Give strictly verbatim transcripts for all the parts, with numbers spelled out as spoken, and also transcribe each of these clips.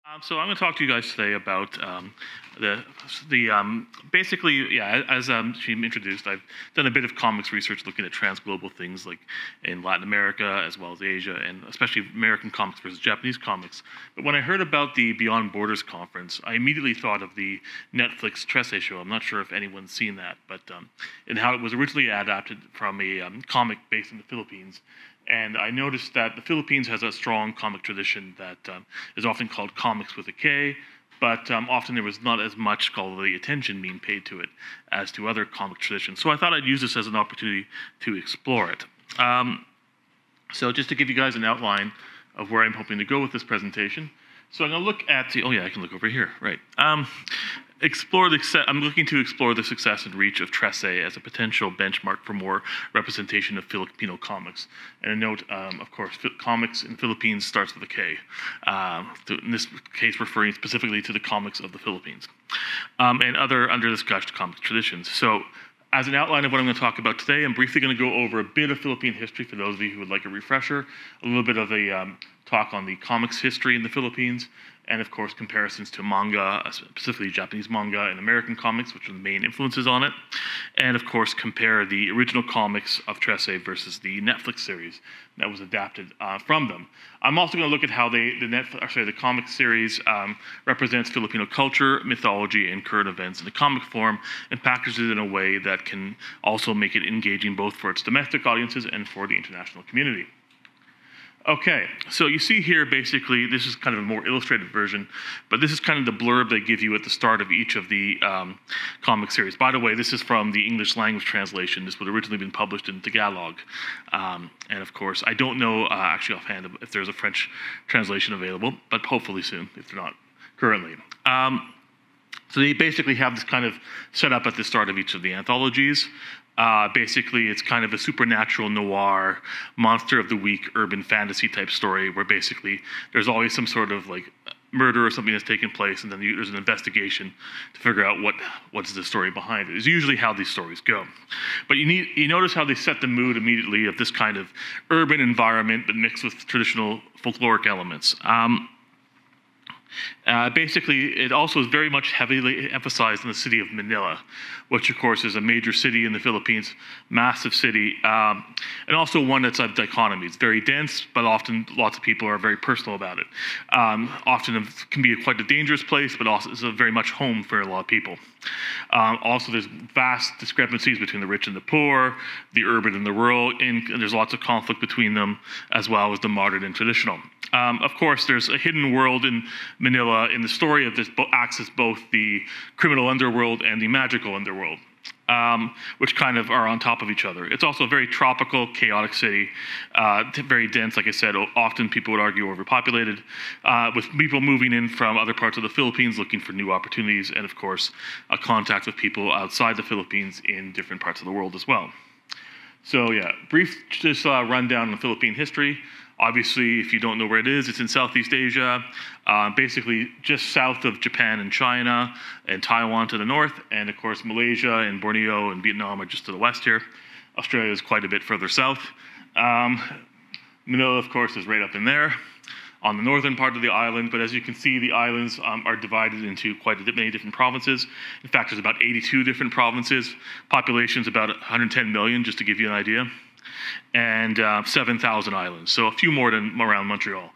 Um, so I'm going to talk to you guys today about um, the the um, basically, yeah, as um, she introduced, I've done a bit of comics research looking at transglobal things like in Latin America as well as Asia, and especially American comics versus Japanese comics. But when I heard about the Beyond Borders conference, I immediately thought of the Netflix 𝘛𝘳𝘦𝘴𝘦 show. I'm not sure if anyone's seen that, but um, and how it was originally adapted from a um, comic based in the Philippines. And I noticed that the Philippines has a strong comic tradition that um, is often called comics with a K, but um, often there was not as much scholarly attention being paid to it as to other comic traditions. So I thought I'd use this as an opportunity to explore it. Um, so just to give you guys an outline of where I'm hoping to go with this presentation. So I'm going to look at the, oh yeah, I can look over here, right. Um, explore the, I'm looking to explore the success and reach of 𝘛𝘳𝘦𝘴𝘦 as a potential benchmark for more representation of Filipino comics. And a note, um, of course, comics in the Philippines starts with a K. Um, in this case, referring specifically to the comics of the Philippines. Um, and other under-discussed comic traditions. So, as an outline of what I'm going to talk about today, I'm briefly going to go over a bit of Philippine history for those of you who would like a refresher, a little bit of a um, talk on the comics history in the Philippines, and of course comparisons to manga, specifically Japanese manga and American comics, which are the main influences on it, and of course compare the original comics of 𝘛𝘳𝘦𝘴𝘦 versus the Netflix series that was adapted uh, from them. I'm also going to look at how they, the Netflix, sorry, the comic series um, represents Filipino culture, mythology, and current events in the comic form, and packages it in a way that can also make it engaging both for its domestic audiences and for the international community. Okay, so you see here basically, this is kind of a more illustrated version, but this is kind of the blurb they give you at the start of each of the um, comic series. By the way, this is from the English language translation. This would have originally been published in Tagalog. Um, and of course, I don't know uh, actually offhand if there's a French translation available, but hopefully soon, if they're not currently. Um, so they basically have this kind of setup at the start of each of the anthologies. Uh, basically, it's kind of a supernatural noir, monster of the week, urban fantasy type story where basically there's always some sort of like murder or something that's taken place, and then you, there's an investigation to figure out what what's the story behind it. Is usually how these stories go. But you need you notice how they set the mood immediately of this kind of urban environment but mixed with traditional folkloric elements. Um, Uh, basically, it also is very much heavily emphasized in the city of Manila, which of course is a major city in the Philippines, massive city, um, and also one that's a dichotomy. It's very dense, but often lots of people are very personal about it. Um, often it can be a quite a dangerous place, but also it's a very much home for a lot of people. Um, also, there's vast discrepancies between the rich and the poor, the urban and the rural, and, and there's lots of conflict between them, as well as the modern and traditional. Um, of course, there's a hidden world in Manila in the story of this acts as both the criminal underworld and the magical underworld, um, which kind of are on top of each other. It's also a very tropical, chaotic city, uh, very dense, like I said, often people would argue overpopulated, uh, with people moving in from other parts of the Philippines looking for new opportunities, and of course, a contact with people outside the Philippines in different parts of the world as well. So yeah, brief just uh, rundown on Philippine history. Obviously, if you don't know where it is, it's in Southeast Asia, uh, basically just south of Japan and China, and Taiwan to the north, and of course Malaysia and Borneo and Vietnam are just to the west here. Australia is quite a bit further south. Um, Manila, of course, is right up in there on the northern part of the island, but as you can see, the islands um, are divided into quite a many different provinces. In fact, there's about eighty-two different provinces. Population's about one hundred ten million, just to give you an idea. And uh, seven thousand islands, so a few more than around Montreal.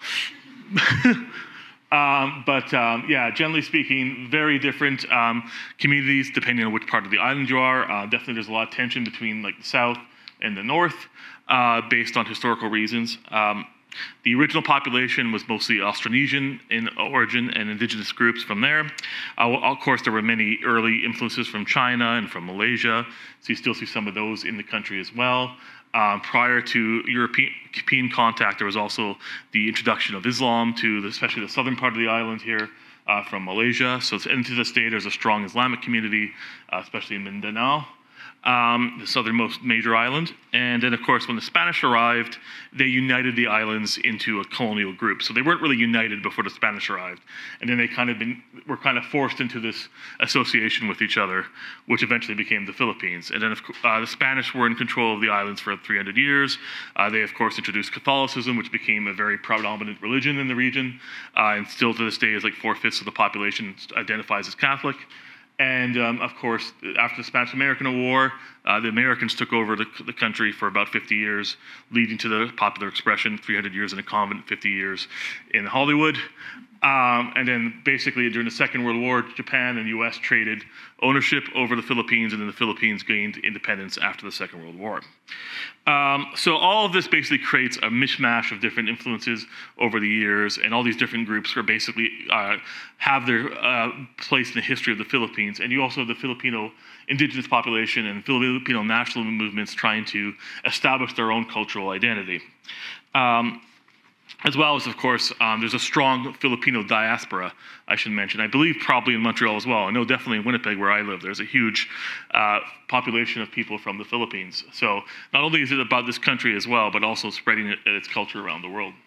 um, but um, yeah, generally speaking, very different um, communities depending on which part of the island you are. Uh, definitely there's a lot of tension between like the south and the north uh, based on historical reasons. Um, The original population was mostly Austronesian in origin and indigenous groups from there. Uh, of course, there were many early influences from China and from Malaysia, so you still see some of those in the country as well. Um, prior to European, European contact, there was also the introduction of Islam to the, especially the southern part of the island here uh, from Malaysia. So, and to this day, there's a strong Islamic community, uh, especially in Mindanao. um, the southernmost major island. And then, of course, when the Spanish arrived, they united the islands into a colonial group. So they weren't really united before the Spanish arrived. And then they kind of been, were kind of forced into this association with each other, which eventually became the Philippines. And then uh, the Spanish were in control of the islands for three hundred years. Uh, they, of course, introduced Catholicism, which became a very predominant religion in the region. Uh, and still to this day is like four-fifths of the population identifies as Catholic. And um, of course, after the Spanish-American War, uh, the Americans took over the, the country for about fifty years, leading to the popular expression, three hundred years in a convent, fifty years in Hollywood. Um, and then basically during the Second World War, Japan and U S traded ownership over the Philippines, and then the Philippines gained independence after the Second World War. Um, so all of this basically creates a mishmash of different influences over the years, and all these different groups are basically uh, have their uh, place in the history of the Philippines. And you also have the Filipino indigenous population and Filipino national movements trying to establish their own cultural identity. Um, As well as, of course, um, there's a strong Filipino diaspora, I should mention. I believe probably in Montreal as well. I know definitely in Winnipeg, where I live, there's a huge uh, population of people from the Philippines. So not only is it about this country as well, but also spreading it, its culture around the world.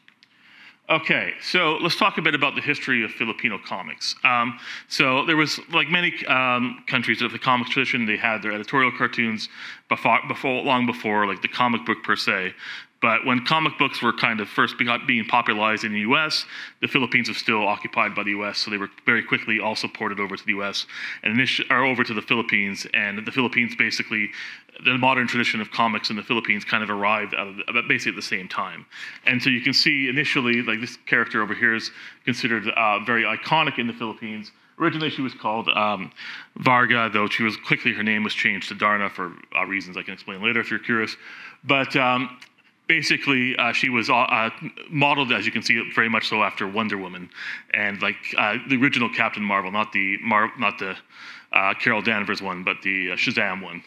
Okay, so let's talk a bit about the history of Filipino comics. Um, so there was, like many um, countries of the comics tradition, they had their editorial cartoons before, before, long before like the comic book per se. But when comic books were kind of first being popularized in the U S, the Philippines was still occupied by the U S, so they were very quickly also ported over to the U S and or over to the Philippines. And the Philippines basically, the modern tradition of comics in the Philippines kind of arrived out of the, basically at the same time. And so you can see initially, like this character over here is considered uh, very iconic in the Philippines. Originally, she was called um, Varga, though she was quickly her name was changed to Darna for uh, reasons I can explain later if you're curious. But um, Basically, uh, she was uh, modeled, as you can see, very much so after Wonder Woman, and like uh, the original Captain Marvel, not the Mar not the uh, Carol Danvers one, but the uh, Shazam one,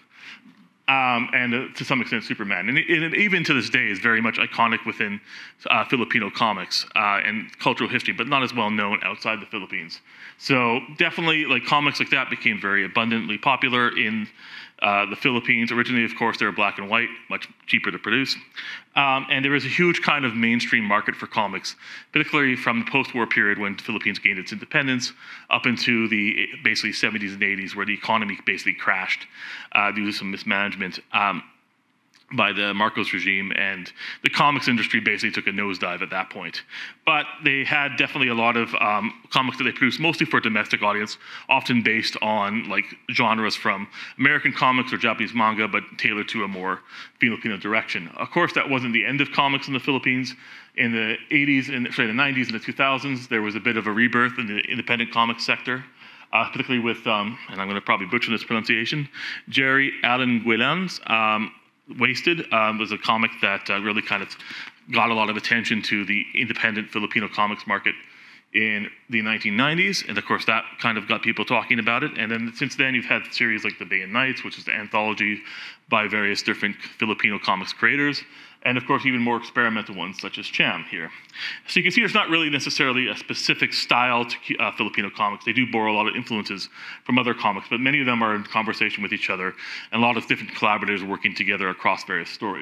um, and uh, to some extent Superman. And, it, and even to this day, is very much iconic within uh, Filipino comics uh, and cultural history, but not as well known outside the Philippines. So definitely, like comics like that became very abundantly popular in Uh, the Philippines. Originally, of course, they were black and white, much cheaper to produce. Um, and there was a huge kind of mainstream market for comics, particularly from the post-war period when the Philippines gained its independence up into the basically seventies and eighties, where the economy basically crashed uh, due to some mismanagement um, by the Marcos regime, and the comics industry basically took a nosedive at that point. But they had definitely a lot of um, comics that they produced, mostly for a domestic audience, often based on like genres from American comics or Japanese manga, but tailored to a more Filipino direction. Of course, that wasn't the end of comics in the Philippines. In the eighties, in sorry, the nineties and the two thousands, there was a bit of a rebirth in the independent comics sector. Uh, particularly with, um, and I'm going to probably butcher this pronunciation, Jerry Allen Guilan's um, Wasted um, was a comic that uh, really kind of got a lot of attention to the independent Filipino comics market in the nineteen nineties, and of course that kind of got people talking about it. And then since then, you've had series like The Bay and Nights, which is the anthology by various different Filipino comics creators, and of course even more experimental ones such as Cham here. So you can see there's not really necessarily a specific style to uh, Filipino comics. They do borrow a lot of influences from other comics, but many of them are in conversation with each other, and a lot of different collaborators working together across various stories.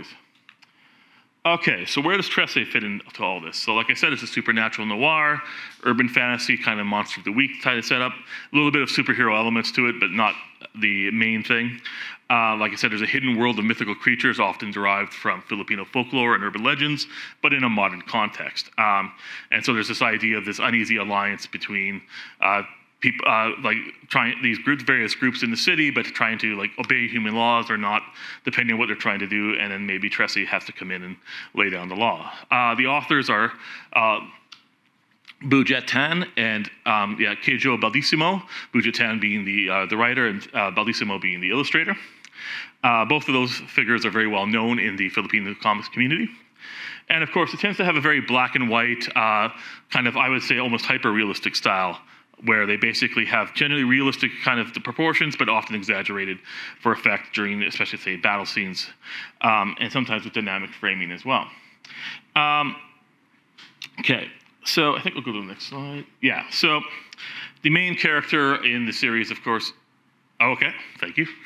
Okay, so where does Trece fit into all this? So like I said, it's a supernatural noir, urban fantasy, kind of monster of the week kind of setup. A little bit of superhero elements to it, but not the main thing. Uh, like I said, there's a hidden world of mythical creatures, often derived from Filipino folklore and urban legends, but in a modern context. Um, and so there's this idea of this uneasy alliance between uh, people, uh, like trying these groups, various groups in the city, but trying to like obey human laws or not, depending on what they're trying to do. And then maybe Trece has to come in and lay down the law. Uh, the authors are uh, Budjette and um, yeah, Kajo Baldisimo, Budjette being the, uh, the writer and uh, Baldisimo being the illustrator. Uh, both of those figures are very well known in the Filipino comics community. And of course, it tends to have a very black and white, uh, kind of, I would say, almost hyper-realistic style, where they basically have generally realistic kind of the proportions, but often exaggerated for effect during, especially, say, battle scenes, um, and sometimes with dynamic framing as well. Um, okay, so I think we'll go to the next slide. Yeah, so the main character in the series, of course, oh, okay, thank you.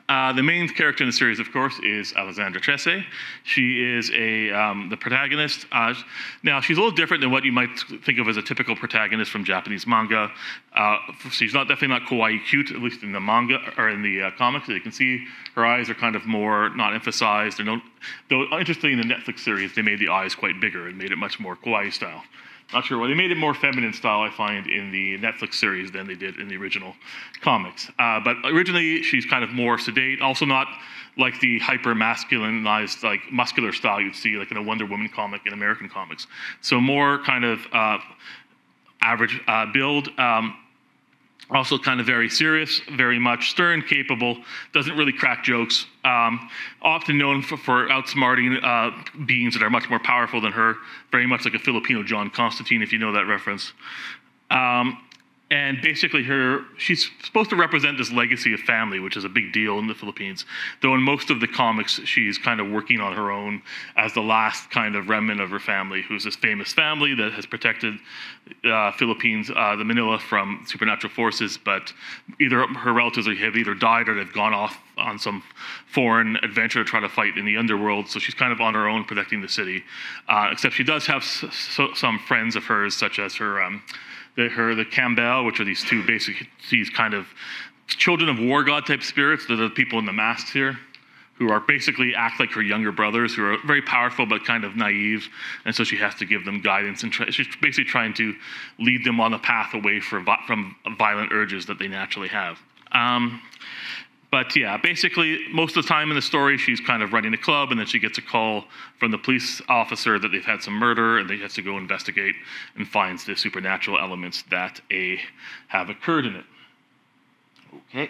Uh, the main character in the series, of course, is Alexandra Trece. She is a um, the protagonist. Uh, now, she's a little different than what you might think of as a typical protagonist from Japanese manga. Uh, she's not definitely not kawaii cute, at least in the manga or in the uh, comics. As you can see, her eyes are kind of more not emphasized. Or no, though, interestingly, in the Netflix series, they made the eyes quite bigger and made it much more kawaii style. Not sure why. They made it more feminine style, I find, in the Netflix series than they did in the original comics. Uh, but originally, she's kind of more sedate, also not like the hyper-masculinized, like muscular style you'd see like in a Wonder Woman comic in American comics. So more kind of uh, average uh, build. Um, Also kind of very serious, very much stern, capable, doesn't really crack jokes. Um, often known for, for outsmarting uh, beings that are much more powerful than her, very much like a Filipino John Constantine, if you know that reference. Um, and basically her, she's supposed to represent this legacy of family, which is a big deal in the Philippines. Though in most of the comics, she's kind of working on her own as the last kind of remnant of her family, who's this famous family that has protected uh, Philippines, uh, the Manila, from supernatural forces. But either her relatives have either died or they've gone off on some foreign adventure to try to fight in the underworld. So she's kind of on her own protecting the city. Uh, except she does have s so, some friends of hers, such as her um, The, her, the Campbell, which are these two basic, these kind of children of war god type spirits. They're the people in the masks here, who are basically act like her younger brothers, who are very powerful but kind of naive. And so she has to give them guidance, and try, she's basically trying to lead them on the path away from, from violent urges that they naturally have. Um, But yeah, basically, most of the time in the story, she's kind of running a club, and then she gets a call from the police officer that they've had some murder, and they have to go investigate and finds the supernatural elements that a, have occurred in it. Okay.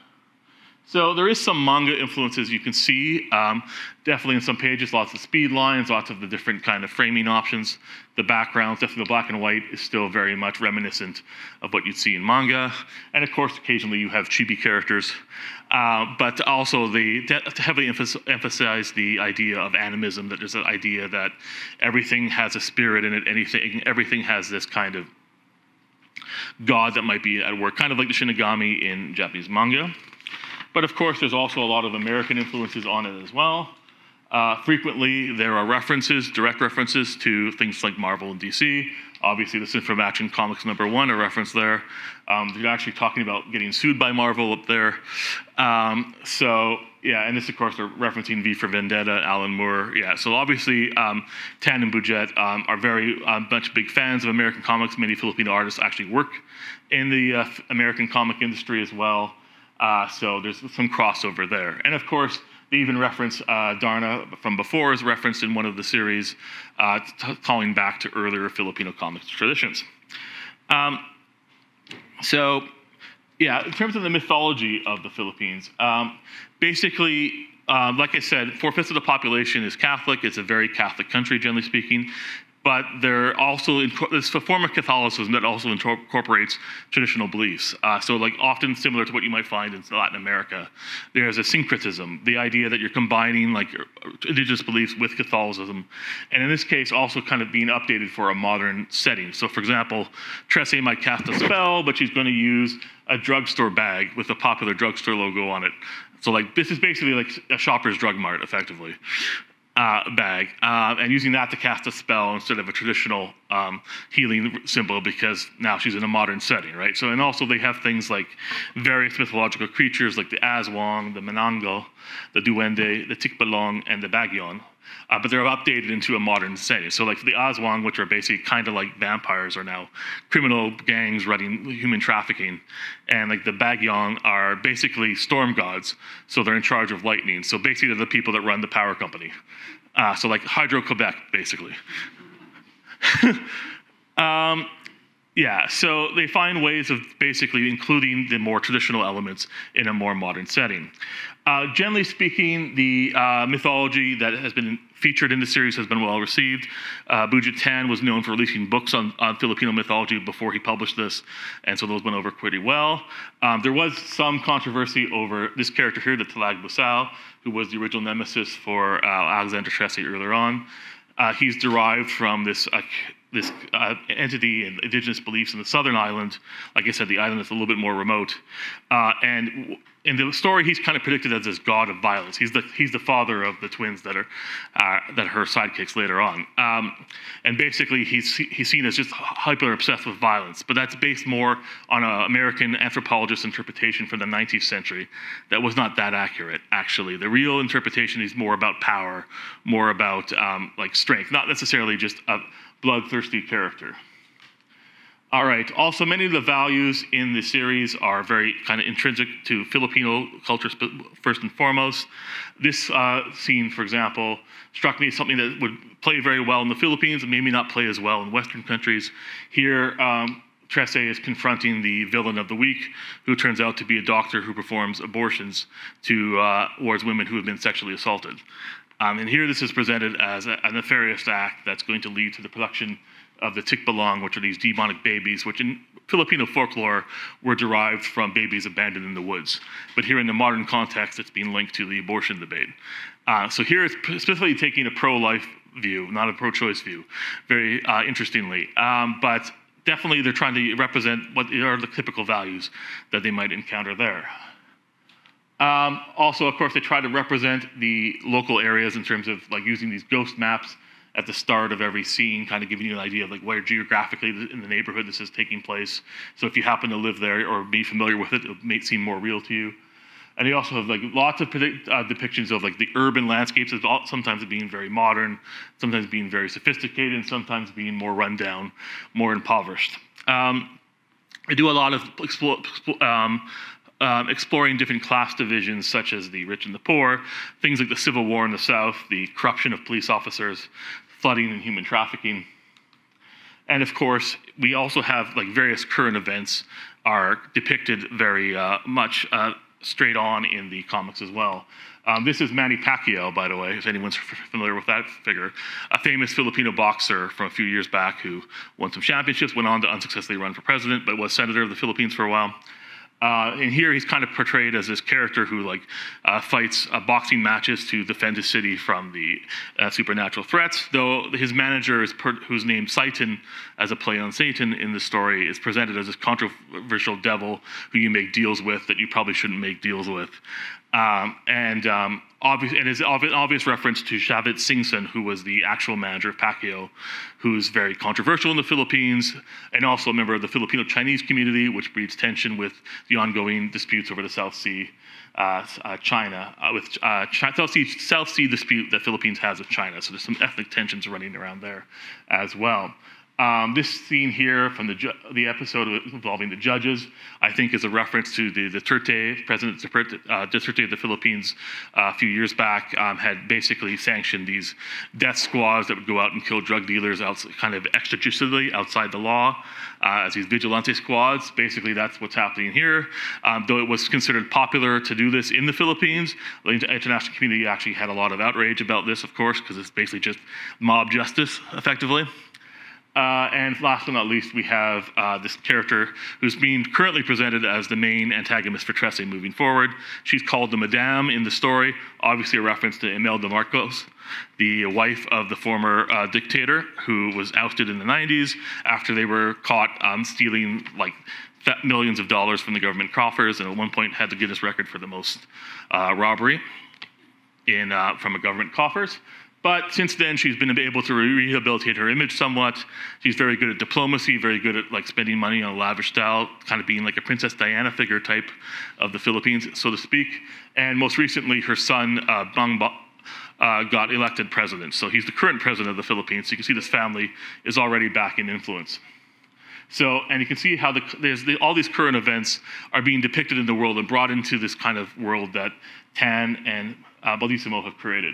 So there is some manga influences you can see, um, definitely in some pages, lots of speed lines, lots of the different kind of framing options. The backgrounds, definitely the black and white, is still very much reminiscent of what you'd see in manga. And of course, occasionally you have chibi characters, uh, but also they heavily emphasize the idea of animism, that there's an idea that everything has a spirit in it, anything, everything has this kind of god that might be at work, kind of like the Shinigami in Japanese manga. But of course, there's also a lot of American influences on it as well. Uh, frequently, there are references, direct references to things like Marvel and D C. Obviously, the Synth from Action Comics number one, a reference there. Um, they're actually talking about getting sued by Marvel up there. Um, so, yeah, and this, of course, they're referencing V for Vendetta, Alan Moore. Yeah, so obviously, um, Tan and Budjette um, are very uh, much big fans of American comics. Many Filipino artists actually work in the uh, American comic industry as well. Uh, so there's some crossover there. And of course, they even reference uh, Darna from before is referenced in one of the series, uh, calling back to earlier Filipino comics traditions. Um, so, yeah, in terms of the mythology of the Philippines, um, basically, uh, like I said, four-fifths of the population is Catholic. It's a very Catholic country, generally speaking. But they're also, it's a form of Catholicism that also incorporates traditional beliefs. Uh, so like often similar to what you might find in Latin America, there's a syncretism, the idea that you're combining like indigenous beliefs with Catholicism. And in this case, also kind of being updated for a modern setting. So for example, Trece might cast a spell, but she's going to use a drugstore bag with a popular drugstore logo on it. So like this is basically like a Shoppers Drug Mart, effectively. Uh, bag, uh, and using that to cast a spell instead of a traditional um, healing symbol, because now she's in a modern setting, right? So, and also they have things like various mythological creatures like the Aswang, the Manananggal, the Duende, the Tikbalong, and the Bagyon, uh, but they're updated into a modern setting. So like the Aswang, which are basically kind of like vampires, are now criminal gangs running human trafficking, and like the Bagyon are basically storm gods, so they're in charge of lightning. So basically they're the people that run the power company. Uh, so like Hydro-Quebec, basically. um, yeah, so they find ways of basically including the more traditional elements in a more modern setting. Uh, generally speaking, the uh, mythology that has been featured in the series has been well received. Uh, Budjette was known for releasing books on, on Filipino mythology before he published this, and so those went over pretty well. Um, there was some controversy over this character here, the Talag Busao, who was the original nemesis for uh, Alexandra Trece earlier on. Uh, he's derived from this uh, this uh, entity and indigenous beliefs in the southern island. Like I said, the island is a little bit more remote. Uh, and in the story, he's kind of predicted as this god of violence. He's the he's the father of the twins that are uh, that are her sidekicks later on. Um, and basically, he's he's seen as just hyper obsessed with violence. But that's based more on an American anthropologist interpretation from the nineteenth century that was not that accurate. Actually, the real interpretation is more about power, more about um, like strength, not necessarily just a bloodthirsty character. All right, also many of the values in the series are very kind of intrinsic to Filipino culture first and foremost. This uh, scene, for example, struck me as something that would play very well in the Philippines and maybe not play as well in Western countries. Here, um, 𝘛𝘳𝘦 is confronting the villain of the week, who turns out to be a doctor who performs abortions to, uh, towards women who have been sexually assaulted. Um, and here this is presented as a, a nefarious act that's going to lead to the production of the 𝘛𝘳𝘦𝘴𝘦, which are these demonic babies, which in Filipino folklore were derived from babies abandoned in the woods. But here in the modern context, it's being linked to the abortion debate. Uh, so here it's specifically taking a pro-life view, not a pro-choice view, very uh, interestingly. Um, but definitely they're trying to represent what are the typical values that they might encounter there. Um, also, of course, they try to represent the local areas in terms of like using these ghost maps at the start of every scene, kind of giving you an idea of like where geographically in the neighborhood this is taking place. So if you happen to live there or be familiar with it, it may seem more real to you. And they also have like lots of predict, uh, depictions of like the urban landscapes, as all, sometimes being very modern, sometimes being very sophisticated, and sometimes being more rundown, more impoverished. Um, they do a lot of explore, um, Um, exploring different class divisions such as the rich and the poor, things like the Civil War in the South, the corruption of police officers, flooding and human trafficking. And of course, we also have like various current events are depicted very uh, much uh, straight on in the comics as well. Um, this is Manny Pacquiao, by the way, if anyone's familiar with that figure, a famous Filipino boxer from a few years back who won some championships, went on to unsuccessfully run for president, but was senator of the Philippines for a while. Uh, and here he's kind of portrayed as this character who like uh, fights uh, boxing matches to defend his city from the uh, supernatural threats, though his manager, is per who's named 𝘲𝘲 as a play on Satan in the story, is presented as this controversial devil who you make deals with that you probably shouldn't make deals with. Um, and um, obvious, and is obvious, obvious reference to 𝘲𝘲 𝘲𝘲, who was the actual manager of Pacquiao, who's very controversial in the Philippines, and also a member of the Filipino-Chinese community, which breeds tension with the ongoing disputes over the South Sea, uh, uh, China, uh, with uh, Ch South Sea, South Sea dispute that Philippines has with China. So there's some ethnic tensions running around there as well. Um, this scene here from the, the episode involving the judges, I think is a reference to the Duterte, President uh, Duterte of the Philippines uh, a few years back, um, had basically sanctioned these death squads that would go out and kill drug dealers out, kind of extrajudicially outside the law, uh, as these vigilante squads. Basically, that's what's happening here. Um, though it was considered popular to do this in the Philippines, the international community actually had a lot of outrage about this, of course, because it's basically just mob justice, effectively. Uh, and last but not least, we have uh, this character who's being currently presented as the main antagonist for 𝘛𝘳𝘦 moving forward. She's called the Madame in the story, obviously a reference to Imelda Marcos, the wife of the former uh, dictator who was ousted in the nineties after they were caught um, stealing like millions of dollars from the government coffers, and at one point had the Guinness record for the most uh, robbery in uh, from a government coffers. But since then, she's been able to rehabilitate her image somewhat. She's very good at diplomacy, very good at like spending money on a lavish style, kind of being like a Princess Diana figure type of the Philippines, so to speak. And most recently, her son, uh, Bang Ba, uh, got elected president. So he's the current president of the Philippines. So you can see this family is already back in influence. So, and you can see how the, there's the, all these current events are being depicted in the world and brought into this kind of world that Tan and uh, Baldisimo have created.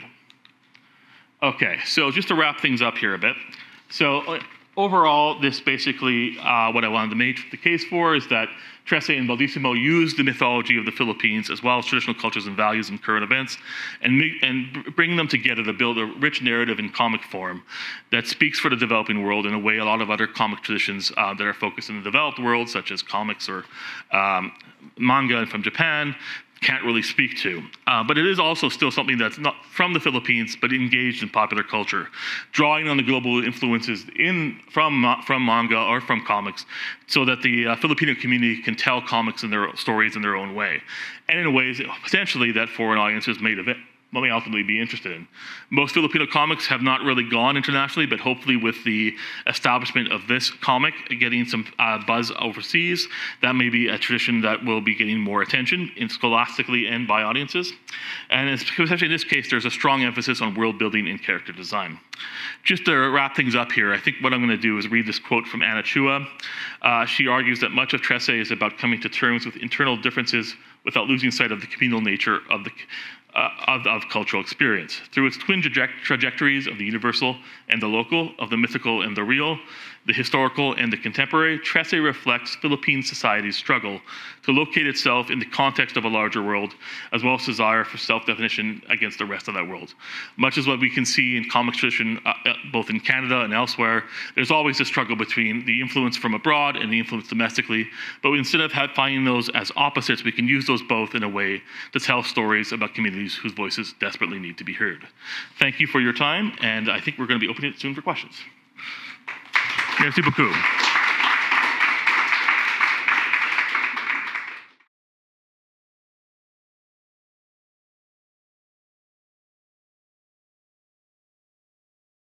Okay, so just to wrap things up here a bit. So uh, overall, this basically, uh, what I wanted to make the case for is that 𝘛𝘳𝘦 and Baldisimo use the mythology of the Philippines as well as traditional cultures and values and current events and, make, and bring them together to build a rich narrative in comic form that speaks for the developing world in a way a lot of other comic traditions uh, that are focused in the developed world, such as comics or um, manga from Japan, can't really speak to. Uh, but it is also still something that's not from the Philippines, but engaged in popular culture, drawing on the global influences in from, from manga or from comics, so that the uh, Filipino community can tell comics and their stories in their own way, and in ways potentially that foreign audiences may have may ultimately be interested in. Most Filipino comics have not really gone internationally, but hopefully with the establishment of this comic getting some uh, buzz overseas, that may be a tradition that will be getting more attention in scholastically and by audiences. And especially in this case, there's a strong emphasis on world building and character design. Just to wrap things up here, I think what I'm going to do is read this quote from Anna Chua. Uh, she argues that much of 𝘵𝘳 is about coming to terms with internal differences without losing sight of the communal nature of the Uh, of, of cultural experience. Through its twin traje trajectories of the universal and the local, of the mythical and the real, the historical and the contemporary, 𝘵𝘳 reflects Philippine society's struggle to locate itself in the context of a larger world, as well as desire for self-definition against the rest of that world. Much as what we can see in comics tradition, uh, uh, both in Canada and elsewhere, there's always a struggle between the influence from abroad and the influence domestically, but instead of finding those as opposites, we can use those both in a way to tell stories about communities whose voices desperately need to be heard. Thank you for your time, and I think we're going to be opening it soon for questions. Merci beaucoup.